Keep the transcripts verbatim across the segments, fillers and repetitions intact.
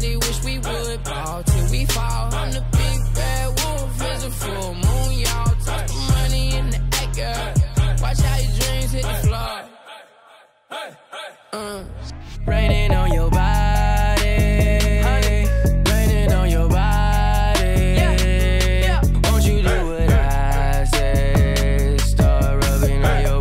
really wish we would ball till we fall. I'm the big bad wolf, it's a full moon, y'all. Toss the money in the act, girl. Watch how your dreams hit the floor. Uh, raining on your body, raining on your body. Yeah. Won't you do what I say? Start rubbing on your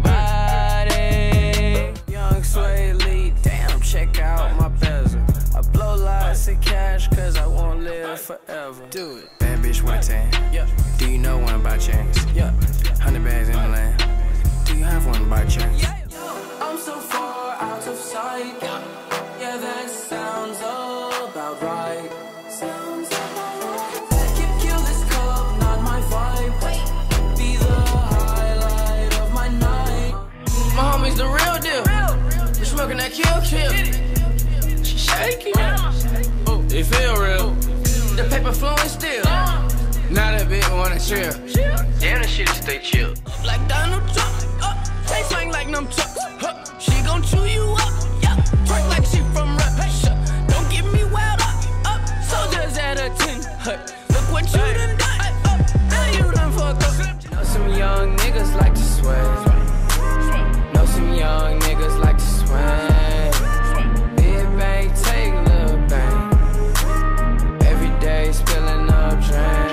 body. Young Sway Lee, damn, check out my bezel. I blow lots of cash cause I won't live forever. Do it. Bad bitch one ten. Yeah. Do you know one by chance? Yeah. Hundred bags in the land. Do you have one by chance? Yeah. I'm so far out of sight. Yeah, that sounds about right. Sounds about right. That kill this club, not my vibe. Wait. Be the highlight of my night. My homie's the real deal. We smoking that kill kill. She shaking. Oh, it feel real. The paper flowing still. Now that bitch wanna chill. Damn, the shit stay chill. Like Donald Trump. Uh, they swing like them trucks. Huh. She gon' chew you up. Yeah. Twerk like she from Russia. Don't get me wild up. Up. Soldiers at a tin hut. Look what you done done. Up. Now you done fuck up. Know some young niggas like to sway. Know some young niggas like to sway. Big bang, take little bang. Every day spilling up drain.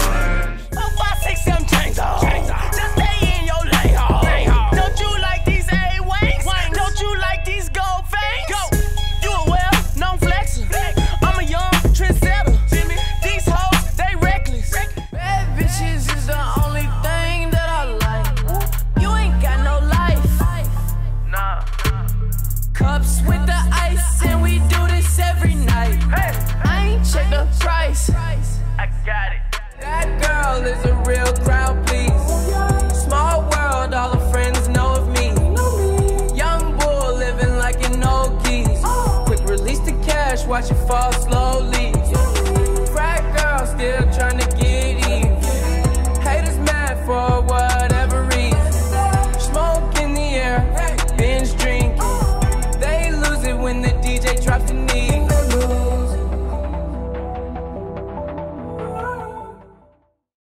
Five, six, seven, chains off. Just stay in your lane. Don't you like these A-Wings? Don't you like these gold fangs? You a well-known flexer. I'm a young trendsetter. These hoes, they reckless. Bad bitches is the only thing that I like. You ain't got no life. Nah. Cups with the ice, and we do this every night. I ain't check the price. I got it. That girl is a real crowd, please. Small world, all the friends know of me. Young bull living like an old geese. Quick release the cash, watch it fall slow.